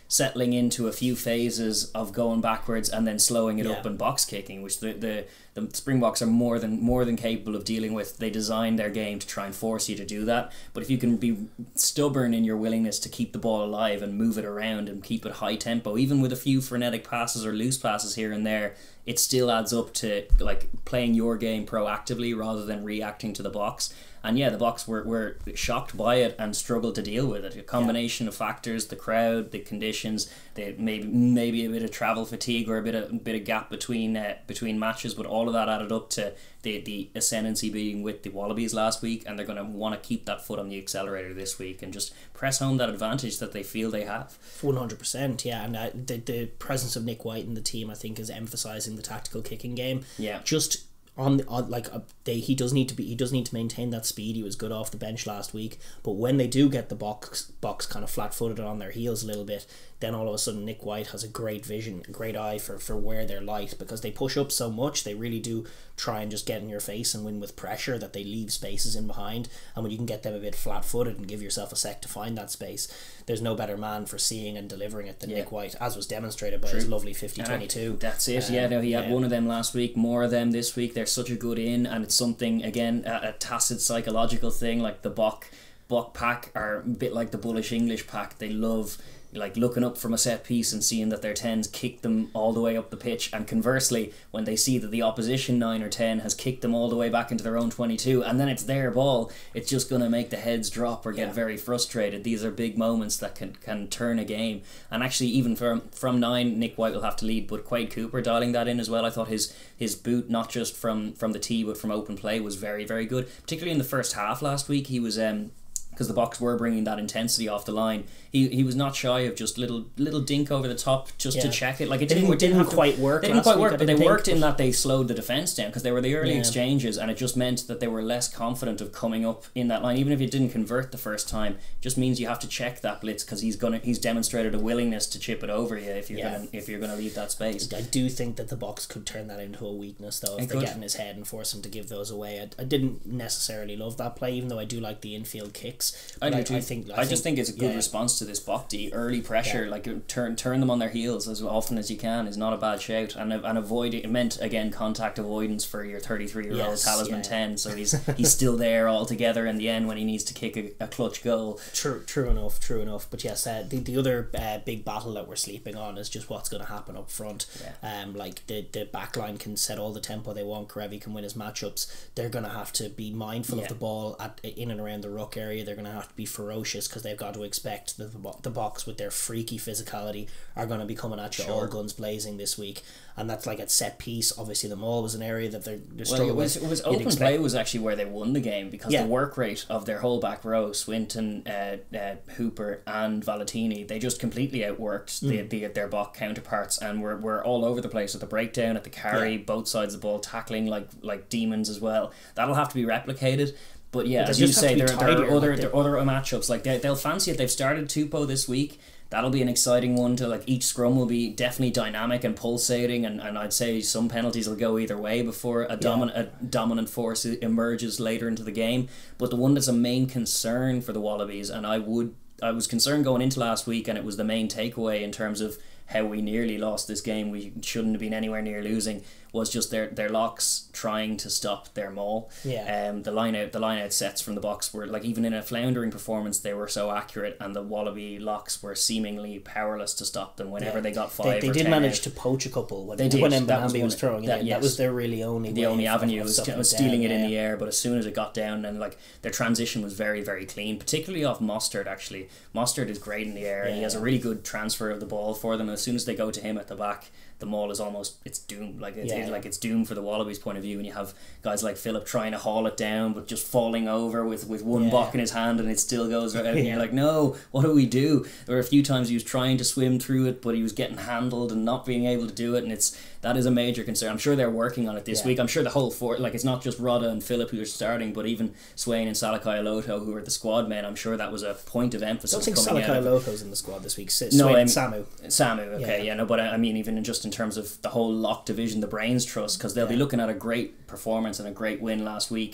settling into a few phases of going backwards and then slowing it Yeah. up and box kicking, which the, the the Springboks are more than more than capable of dealing with. They designed their game to try and force you to do that. But if you can be stubborn in your willingness to keep the ball alive and move it around and keep it high tempo, even with a few frenetic passes or loose passes here and there, it still adds up to like playing your game proactively rather than reacting to the box. And yeah, the Boks were, were shocked by it and struggled to deal with it. A combination yeah. of factors: the crowd, the conditions, the maybe maybe a bit of travel fatigue or a bit of a bit of gap between uh, between matches. But all of that added up to the the ascendancy being with the Wallabies last week, and they're going to want to keep that foot on the accelerator this week and just press home that advantage that they feel they have. One hundred percent, yeah. And uh, the the presence of Nick White in the team, I think, is emphasising the tactical kicking game. Yeah, just. On, on like uh, they he does need to be he does need to maintain that speed. He was good off the bench last week, but when they do get the Boks Boks kind of flat footed on their heels a little bit, then all of a sudden Nick White has a great vision, a great eye for, for where they're light, because they push up so much. They really do try and just get in your face and win with pressure, that they leave spaces in behind. And when you can get them a bit flat footed and give yourself a sec to find that space, there's no better man for seeing and delivering it than yeah. Nick White, as was demonstrated by True. his lovely fifty twenty-two. That's it. Um, yeah, no, he had yeah. one of them last week, more of them this week. They're such a good in, and it's something, again, a, a tacit psychological thing. Like the Bok Bok pack are a bit like the bullish English pack. They love like looking up from a set piece and seeing that their tens kick them all the way up the pitch, and conversely, when they see that the opposition nine or ten has kicked them all the way back into their own twenty-two and then it's their ball, it's just going to make the heads drop or get yeah. very frustrated. These are big moments that can, can turn a game. And actually, even from from nine, Nick White will have to lead, but Quade Cooper dialing that in as well. I thought his his boot, not just from from the tee but from open play, was very very good, particularly in the first half last week. He was um because the Boks were bringing that intensity off the line. He he was not shy of just little little dink over the top just yeah. to check it. Like it didn't didn't, didn't, didn't quite work. They didn't quite work, week, but they think, worked but... in that they slowed the defence down, because they were the early yeah. exchanges, and it just meant that they were less confident of coming up in that line. Even if you didn't convert the first time, just means you have to check that blitz, because he's gonna he's demonstrated a willingness to chip it over you if you're yeah. gonna if you're gonna leave that space. I do think that the Boks could turn that into a weakness though, if it they could. get in his head and force him to give those away. I, I didn't necessarily love that play, even though I do like the infield kicks. I do I, too. I think I, I think, just think it's a good yeah. response to this Bok D. Early pressure, yeah. like turn turn them on their heels as often as you can is not a bad shout, and and avoid it meant again contact avoidance for your thirty-three year old yes, talisman yeah. ten, so he's he's still there altogether in the end when he needs to kick a, a clutch goal. True, true enough, true enough. But yes, uh, the the other uh, big battle that we're sleeping on is just what's going to happen up front. Yeah. Um, like the the backline can set all the tempo they want. Karevi can win his matchups. They're going to have to be mindful yeah. of the ball at in and around the ruck area. They're going to have to be ferocious, because they've got to expect that the, the Boks, with their freaky physicality, are going to be coming at you sure. all guns blazing this week. And that's like at set piece. Obviously the maul was an area that they're, they're well, struggling it was, with. it was open expect- play was actually where they won the game, because yeah. the work rate of their whole back row, Swinton, uh, uh, Hooper and Valentini, they just completely outworked mm. the, the, their Bok counterparts, and were, were all over the place at the breakdown, at the carry, yeah. both sides of the ball, tackling like like demons as well. That'll have to be replicated. But yeah, but as you say, there, there are other, there are other matchups. Like they, they'll fancy it. They've started Tupou this week. That'll be an exciting one. To like each scrum will be definitely dynamic and pulsating, and, and I'd say some penalties will go either way before a dominant yeah. a dominant force emerges later into the game. But the one that's a main concern for the Wallabies, and I would I was concerned going into last week, and it was the main takeaway in terms of how we nearly lost this game. We shouldn't have been anywhere near losing. Was just their their locks trying to stop their maul. Yeah. Um. The line out the line out sets from the Boks were like, even in a floundering performance, they were so accurate, and the Wallaby locks were seemingly powerless to stop them whenever yeah. they got five. They, they or did ten manage out. to poach a couple when they did. when That was, Mbambi was throwing that, it in. yes. That was their really only the way only of, avenue of was, was down, stealing it yeah. in the air. But as soon as it got down, and like their transition was very very clean, particularly off Mostert. Actually, Mostert is great in the air. Yeah. He has a really good transfer of the ball for them. And as soon as they go to him at the back, the maul is almost it's doomed. Like it's, yeah. it's like it's doomed for the Wallabies' point of view. And you have guys like Philip trying to haul it down, but just falling over with, with one yeah. Bok in his hand, and it still goes out. And yeah. you're like, no, what do we do? There were a few times he was trying to swim through it, but he was getting handled and not being able to do it. And it's that is a major concern. I'm sure they're working on it this yeah. week. I'm sure the whole four, like it's not just Rodda and Philip who are starting, but even Swain and Salakai Aloto, who are the squad men. I'm sure that was a point of emphasis. I don't think coming Salakai out of, Aloto's in the squad this week. S- no, Swain, um, Samu. Samu, okay, yeah. Yeah. yeah, no, but I, I mean even just in terms of the whole lock division, the Brains Trust, because they'll yeah. be looking at a great performance and a great win last week.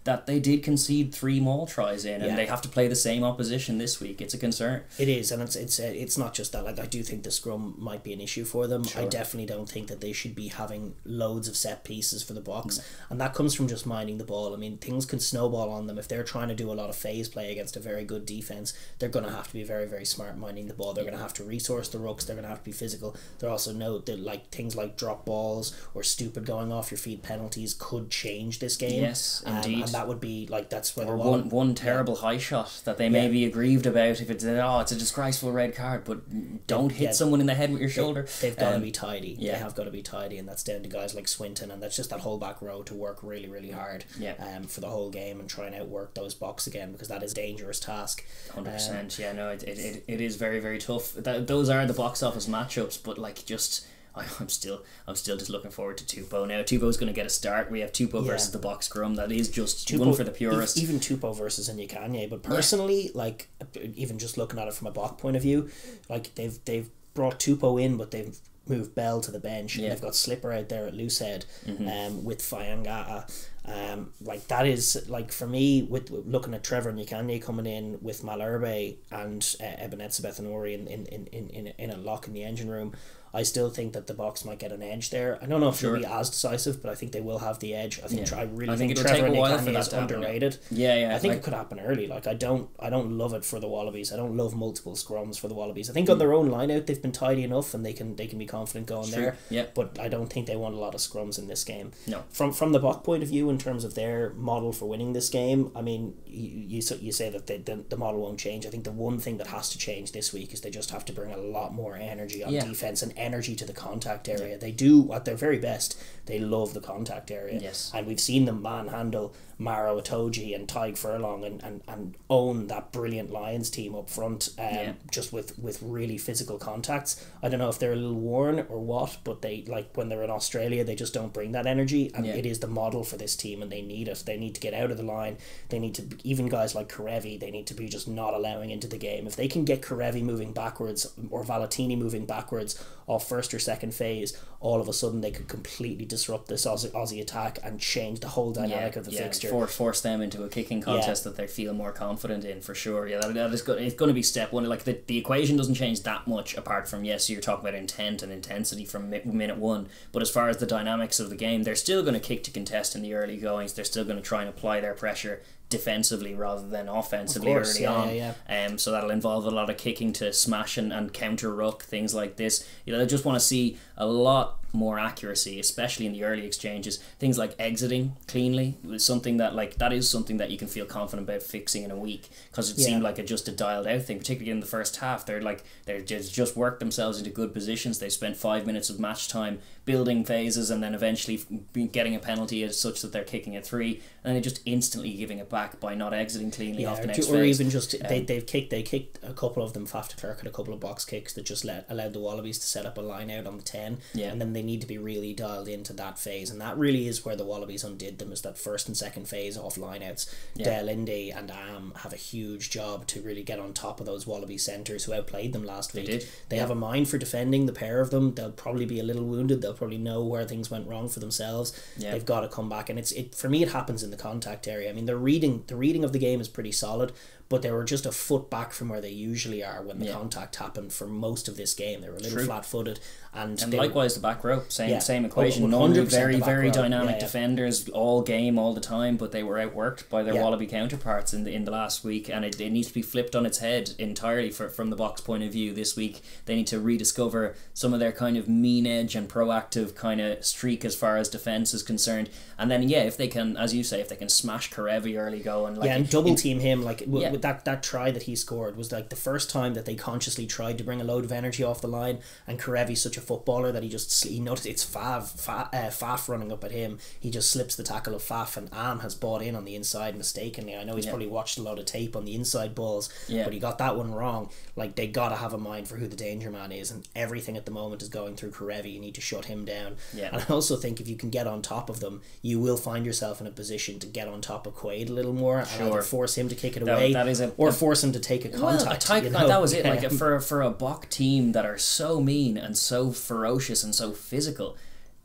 that they did concede three maul tries in, and Yeah. they have to play the same opposition this week. It's a concern. It is, and it's it's uh, it's not just that. Like, I do think the scrum might be an issue for them. Sure. I definitely don't think that they should be having loads of set pieces for the Boks, Mm. and that comes from just minding the ball. I mean, things can snowball on them if they're trying to do a lot of phase play against a very good defense. They're going to have to be very very smart minding the ball. They're Yeah. going to have to resource the rucks. They're going to have to be physical. They're also know that like things like drop balls or stupid going off your feet penalties could change this game. Yes, um, indeed. and that would be like that's where Or the one one terrible high shot that they may Yeah. be aggrieved about if it's oh it's a disgraceful red card, but don't hit Yeah. someone in the head with your shoulder. They, they've got Um, to be tidy. yeah. They have got to be tidy, and that's down to guys like Swinton, and that's just that whole back row to work really, really hard. Yeah. Um, for the whole game and try and outwork those Boks again, because that is a dangerous task. Hundred percent. Yeah, no, it, it, it, it is very very tough. That, those are the box office matchups, but like just. I, I'm still, I'm still just looking forward to Tupou now. Tupou's going to get a start. We have Tupou Yeah. versus the Boks scrum. That is just Tupou- one for the purists. e- Even Tupou versus Inyakanye, but personally, like even just looking at it from a Bok point of view, like they've they've brought Tupou in, but they've moved Bell to the bench. Yeah. And they've got Slipper out there at loosehead, Mhm. um, with Fayangata. Um, like that is like for me with, with looking at Trevor Nyakanye coming in with Malherbe and uh, Ebenezer Bethanori in in, in, in, in in a lock in the engine room. I still think that the Boks might get an edge there. I don't know if Sure. it'll be as decisive, but I think they will have the edge. I think Yeah. I really I think think, it'll Trevor take a while for Nyakanye that is to happen, yeah. underrated. Yeah, yeah. I think like, it could happen early. Like I don't, I don't love it for the Wallabies. I don't love multiple scrums for the Wallabies. I think Hmm. on their own line out they've been tidy enough and they can they can be confident going Sure, there. yeah. But I don't think they want a lot of scrums in this game. No. From from the Bok point of view, in terms of their model for winning this game, I mean, you you, s- you say that they, the the model won't change. I think the one thing that has to change this week is they just have to bring a lot more energy on Yeah. defense and energy to the contact area. They do at their very best. They love the contact area. Yes. And we've seen them manhandle Maro Itoje and Tyg Furlong and, and, and own that brilliant Lions team up front, um, Yeah. just with, with really physical contacts. I don't know if they're a little worn or what, but they like when they're in Australia they just don't bring that energy, and Yeah. it is the model for this team and they need it. They need to get out of the line. They need to, even guys like Karevi, they need to be just not allowing into the game. If they can get Karevi moving backwards or Valentini moving backwards off first or second phase, all of a sudden they could completely disrupt this Aussie, Aussie attack and change the whole dynamic yeah, of the yeah, fixture. For, force them into a kicking contest that they feel more confident in, for sure. Yeah, that, that is good. It's going to be step one. Like the, the equation doesn't change that much apart from, yes, you're talking about intent and intensity from mi- minute one. But as far as the dynamics of the game, they're still going to kick to contest in the early goings. They're still going to try and apply their pressure defensively rather than offensively Of course, early yeah, on. yeah, Um, so that'll involve a lot of kicking to smash and, and counter ruck, things like this. You know, I just want to see a lot more accuracy, especially in the early exchanges. Things like exiting cleanly is something that like that is something that you can feel confident about fixing in a week, because it Yeah. seemed like a just a dialed out thing, particularly in the first half. They're like they're just just worked themselves into good positions. They spent five minutes of match time building phases and then eventually getting a penalty as such that they're kicking a three, and then just instantly giving it back by not exiting cleanly Yeah, off the or, next ju- or phase. even just they Um, they've kicked they kicked a couple of them. Faf de Klerk had a couple of box kicks that just let allowed the Wallabies to set up a line out on the ten, Yeah. and then they need to be really dialed into that phase, and that really is where the Wallabies undid them, is that first and second phase off line outs. Yeah. Dale Indy and Am have a huge job to really get on top of those Wallaby centres who outplayed them last They week. did, They yeah. have a mind for defending, the pair of them. They'll probably be a little wounded. They'll probably know where things went wrong for themselves. Yeah. They've got to come back, and it's it for me. It happens in the contact area. I mean, the reading the reading of the game is pretty solid, but they were just a foot back from where they usually are when the Yeah. contact happened for most of this game. They were a little True. flat footed, and, And they likewise the back row, same Yeah. same Oh, equation. one Normally hundred percent very the back very row. dynamic Yeah, yeah. defenders all game all the time, but they were outworked by their Yeah. Wallaby counterparts in the in the last week, and it, it needs to be flipped on its head entirely for, from the Boks point of view this week. They need to rediscover some of their kind of mean edge and proactive kind of streak as far as defence is concerned, and then yeah, if they can, as you say, if they can smash Karevi early going, like yeah, and double in- team him like w- Yeah. with that that try that he scored was like the first time that they consciously tried to bring a load of energy off the line. And Karevi's such a footballer that he just he noticed it's Fav Fa, uh, Faf running up at him. He just slips the tackle of Faf, and Am has bought in on the inside mistakenly. I know he's Yeah. probably watched a lot of tape on the inside balls, Yeah. but he got that one wrong. Like they gotta have a mind for who the danger man is, and everything at the moment is going through Karevi. You need to shut him down. Yeah. And I also think if you can get on top of them, you will find yourself in a position to get on top of Quaid a little more, and Sure. either force him to kick it That- away, that is a- or a- force him to take a contact. Well, a type, you know? that was it. Like Yeah. for for a Bok team that are so mean and so ferocious and so physical,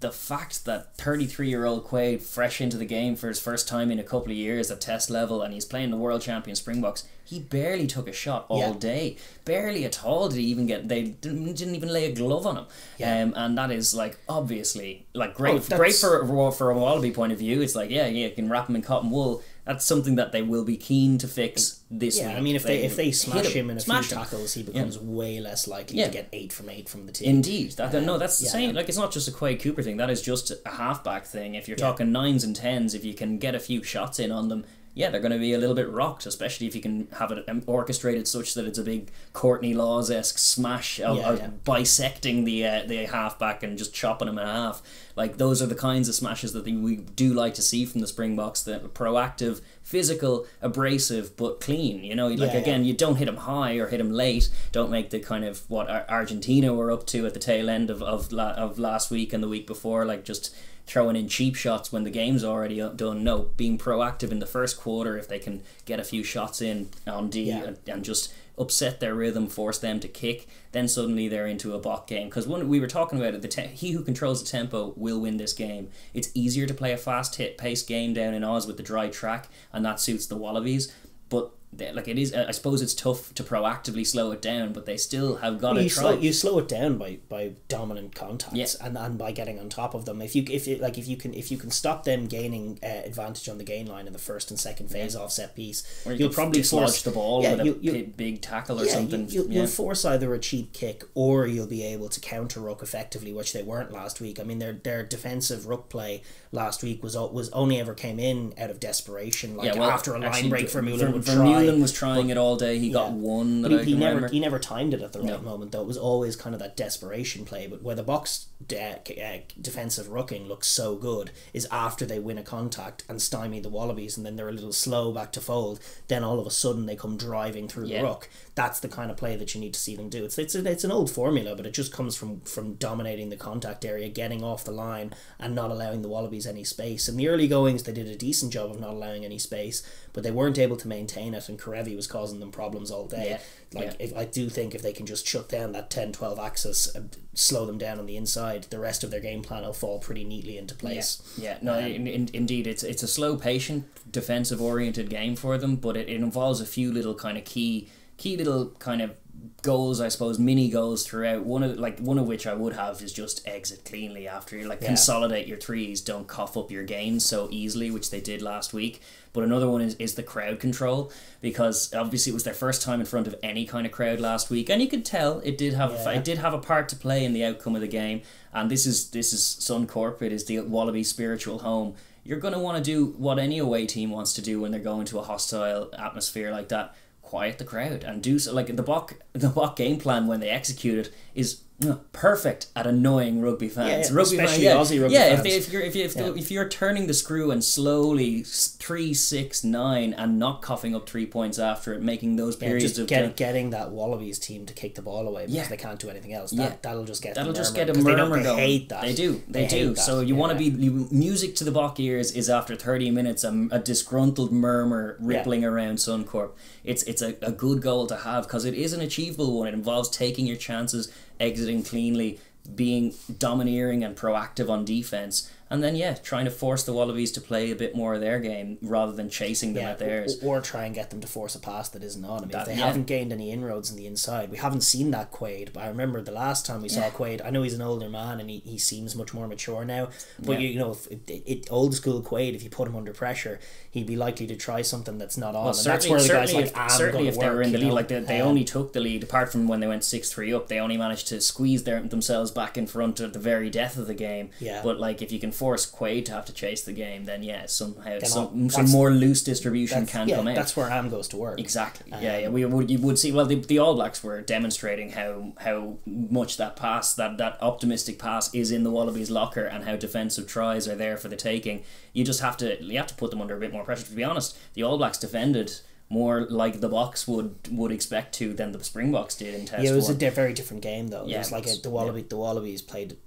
the fact that thirty-three-year-old Quaid, fresh into the game for his first time in a couple of years at test level, and he's playing the World Champion Springboks, he barely took a shot all yeah. day. Barely at all did he even get... They didn't, didn't even lay a glove on him. Yeah. Um, and that is, like, obviously, like, great oh, great for, for a Wallaby point of view. It's like, yeah, yeah, you can wrap him in cotton wool. That's something that they will be keen to fix this yeah, week. I mean, if they, if they smash him, him in a few him. tackles, he becomes yeah. way less likely yeah. to get eight from eight from the team. Indeed. That, um, no, that's the yeah. same. Like, it's not just a Quaid Cooper thing. That is just a halfback thing. If you're yeah. talking nines and tens, if you can get a few shots in on them, yeah, they're going to be a little bit rocked, especially if you can have it orchestrated such that it's a big Courtney Laws-esque smash of, yeah, of yeah. bisecting the uh, the halfback and just chopping him in half. Like, those are the kinds of smashes that we do like to see from the Springboks, the proactive, physical, abrasive, but clean. You know, like, yeah, again, yeah. you don't hit him high or hit him late. Don't make the kind of what Argentina were up to at the tail end of, of, of last week and the week before, like just throwing in cheap shots when the game's already done. No, being proactive in the first quarter if they can get a few shots in on D yeah. and, and just upset their rhythm, force them to kick, then suddenly they're into a Bok game. Because when we were talking about it, the te- he who controls the tempo will win this game. It's easier to play a fast hit paced game down in Oz with the dry track, and that suits the Wallabies. But like it is, I suppose it's tough to proactively slow it down, but they still have got well, to you try. Slow, you slow it down by, by dominant contacts yeah. and, and by getting on top of them. If you if you, like if you can if you can stop them gaining uh, advantage on the gain line in the first and second phase yeah. offset piece, or you you'll probably dislodge force the ball yeah, with you, a you, p- big tackle or yeah, something. You, you'll, yeah. you'll force either a cheap kick or you'll be able to counter ruck effectively, which they weren't last week. I mean, their their defensive ruck play last week was was only ever came in out of desperation, like yeah, well, after a line actually, break. Vermeulen Ver, would Vermeulen try, was trying but, it all day. He yeah. got one that but I he, he can never remember. he never timed it at the right no. moment though. It was always kind of that desperation play. But where the Boks de- uh, defensive rucking looks so good is after they win a contact and stymie the Wallabies, and then they're a little slow back to fold. Then all of a sudden they come driving through yeah. the ruck. That's the kind of play that you need to see them do. It's it's, a, it's an old formula, but it just comes from from dominating the contact area, getting off the line, and not allowing the Wallabies any space. In the early goings, they did a decent job of not allowing any space, but they weren't able to maintain it, and Karevi was causing them problems all day. Yeah. Like yeah. if I do think if they can just shut down that ten twelve axis and slow them down on the inside, the rest of their game plan will fall pretty neatly into place. Yeah, yeah. no, um, in, in, indeed, it's it's a slow, patient, defensive oriented game for them, but it, it involves a few little kind of key key little kind of goals, I suppose, mini goals throughout. One of like one of which I would have is just exit cleanly after you like yeah. consolidate your threes, don't cough up your gains so easily, which they did last week. But another one is, is the crowd control, because obviously it was their first time in front of any kind of crowd last week, and you could tell it did have yeah. it did have a part to play in the outcome of the game. And this is this is Suncorp. It is the Wallaby spiritual home. You're going to want to do what any away team wants to do when they're going to a hostile atmosphere like that. Quiet the crowd and do so. Like the Bok the Bok game plan when they execute it is perfect at annoying rugby fans. Yeah, yeah. Rugby Especially fans, yeah, Aussie rugby yeah. fans. If, they, if you're if you if, yeah. the, if you're turning the screw and slowly three six nine and not coughing up three points after it, making those yeah, periods just of get, time, getting that Wallabies team to kick the ball away because yeah. they can't do anything else. That, yeah. that'll just get that'll them just murmuring, get a murmur. They, they going. hate that. They do. They, they do. That. So you yeah. want to be you, music to the Bok ears is after thirty minutes a, a disgruntled murmur rippling yeah. around Suncorp. It's it's a, a good goal to have because it is an achievable one. It involves taking your chances, exiting cleanly, being domineering and proactive on defense, and then yeah trying to force the Wallabies to play a bit more of their game rather than chasing them yeah, at theirs, or, or try and get them to force a pass that isn't on. I mean, that, if they yeah. haven't gained any inroads in the inside, we haven't seen that Quaid, but I remember the last time we yeah. saw Quaid, I know he's an older man and he, he seems much more mature now, but yeah. you, you know if it, it, old school Quaid, if you put him under pressure, he'd be likely to try something that's not on. Well, and that's where the guys like if, certainly if they work, were in the lead, know? like they, they um, only took the lead. Apart from when they went six three up, they only managed to squeeze their, themselves back in front at the very death of the game. Yeah. But like if you can force Quaid to have to chase the game, then yeah, somehow Then some some more loose distribution can yeah, come out. That's where Am goes to work. Exactly. Um, yeah, yeah. We would you would see. Well, the, the All Blacks were demonstrating how how much that pass, that that optimistic pass, is in the Wallabies' locker, and how defensive tries are there for the taking. You just have to you have to put them under a bit more pressure. To be honest, the All Blacks defended more like the Boks would would expect to than the Springboks did in Test Yeah, it was one. a di- very different game though. Yeah, it was like a, the Wallaby yeah. the Wallabies played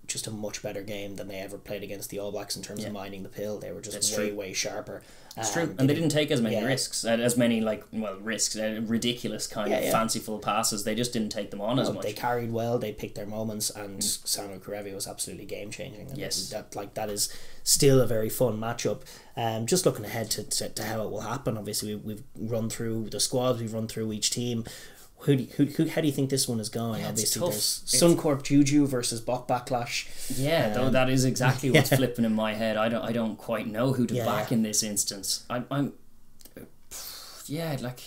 just a much better game than they ever played against the All Blacks in terms yeah. of minding the pill. They were just That's way, true. way sharper. It's um, true. And they, they didn't take as many yeah. risks, uh, as many, like, well, risks, uh, ridiculous kind yeah, of yeah. fanciful passes. They just didn't take them on no, as much. They carried well, they picked their moments, and mm. Samuel Karevi was absolutely game-changing. And yes. That, like, that is still a very fun matchup. Um, just looking ahead to, to, to how it will happen, obviously, we, we've run through the squads, we've run through each team. Who do you, who, who how do you think this one is going? Yeah, Obviously, tough. There's Suncorp Juju versus Bok Backlash. Yeah, um, that is exactly what's yeah. flipping in my head. I don't I don't quite know who to yeah. back in this instance. I'm I'm yeah, like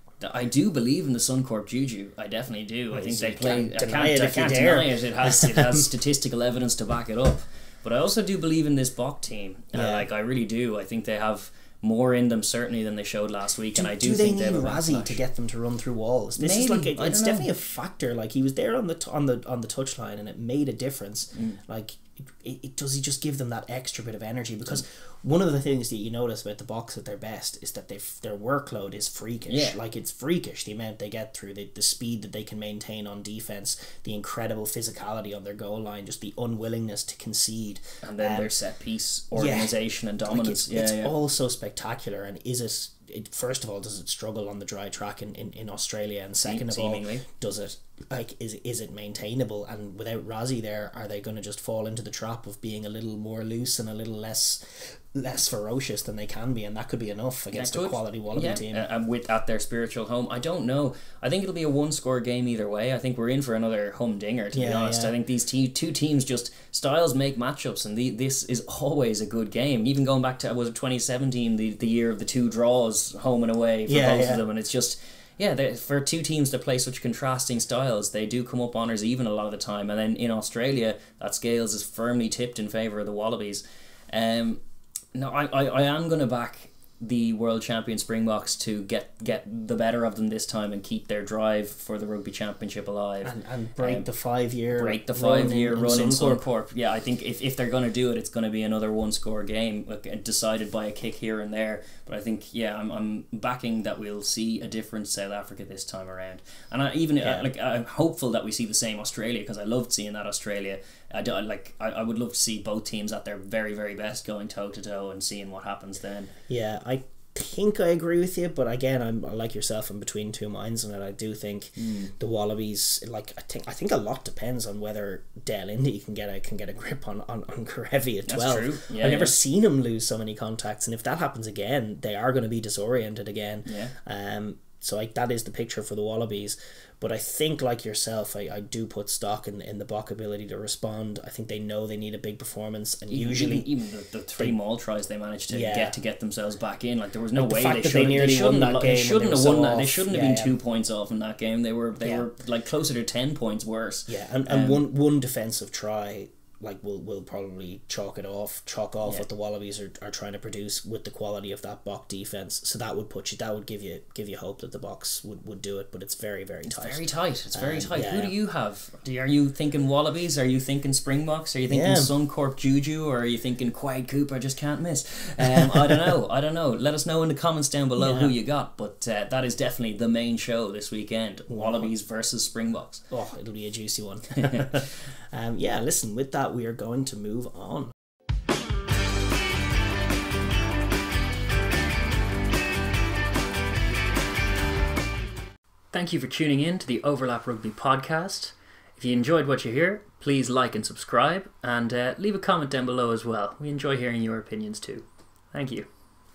I do believe in the Suncorp Juju. I definitely do. I think they play. I can't deny it. I can't deny it. It has it has statistical evidence to back it up. But I also do believe in this Bok team. Yeah. Uh, like I really do. I think they have more in them certainly than they showed last week, do, and I do, do think they need have a Razzie to get them to run through walls. This Maybe, is like a, it's definitely know. a factor. Like he was there on the t- on the on the touchline, and it made a difference. Mm. Like it, it does he just give them that extra bit of energy? Because mm. one of the things that you notice about the Boks at their best is that they their workload is freakish. Yeah. Like it's freakish the amount they get through, the the speed that they can maintain on defense, the incredible physicality on their goal line, just the unwillingness to concede, and then um, their set piece organisation yeah, and dominance. Like it's yeah, it's yeah. all so spectacular. And is it? It, first of all, does it struggle on the dry track in, in, in Australia? And second of Seemingly. all, does it like is is it maintainable? And without Razzie there, are they going to just fall into the trap of being a little more loose and a little less less ferocious than they can be? And that could be enough against a quality Wallaby yeah. team. Uh, and with at their spiritual home, I don't know. I think it'll be a one score game either way. I think we're in for another humdinger. To yeah, be honest, yeah. I think these te- two teams just styles make matchups, and the, this is always a good game. Even going back to was it twenty seventeen, the the year of the two draws, home and away for yeah, both yeah. of them, and it's just. Yeah, for two teams that play such contrasting styles, they do come up honours even a lot of the time. And then in Australia, that scales is firmly tipped in favour of the Wallabies. Um, no, I, I, I am going to back the World Champion Springboks to get get the better of them this time and keep their drive for the Rugby Championship alive. And, and break um, the five year break the five year run, run in Suncorp. Suncorp. Yeah, I think if, if they're going to do it, it's going to be another one score game, like, decided by a kick here and there. But I think yeah, I'm I'm backing that we'll see a different South Africa this time around. And I even yeah. uh, like I'm hopeful that we see the same Australia, because I loved seeing that Australia. I do, like I, I would love to see both teams at their very very best going toe to toe and seeing what happens then. Yeah, I think I agree with you, but again, I'm like yourself. I'm between two minds on it. I do think mm. the Wallabies, like I think, I think a lot depends on whether Dale Indy can get a can get a grip on on, on Karevi at twelve. That's true. Yeah, I've never yeah. seen him lose so many contacts, and if that happens again, they are going to be disoriented again. Yeah. Um. So like that is the picture for the Wallabies. But I think, like yourself, I, I do put stock in in the Bok ability to respond. I think they know they need a big performance, and even, usually even, even the, the three they, maul tries they managed to yeah. get to get themselves back in. Like there was no like way the they, should, they, they, they shouldn't won that they game. shouldn't have so won that. Off. They shouldn't have yeah, been yeah. two points off in that game. They were they yeah. were like closer to ten points worse. Yeah, and, and um, one one defensive try. Like we'll will probably chalk it off, chalk off yeah. what the Wallabies are, are trying to produce with the quality of that Bok defense. So that would put you, that would give you give you hope that the Boks would, would do it. But it's very very it's tight. Very tight. It's very um, tight. Yeah. Who do you have? Do you, are you thinking Wallabies? Are you thinking Springboks? Are you thinking yeah. Suncorp Juju? Or are you thinking Quaid Cooper just can't miss? Um, I don't know. I don't know. Let us know in the comments down below yeah. who you got. But uh, that is definitely the main show this weekend: Wallabies versus Springboks. Oh, it'll be a juicy one. um, yeah. Listen. With that, we are going to move move on. Thank you for tuning in to the Overlap Rugby podcast. If you enjoyed what you hear, please like and subscribe, and uh, leave a comment down below as well. We enjoy hearing your opinions too. Thank you.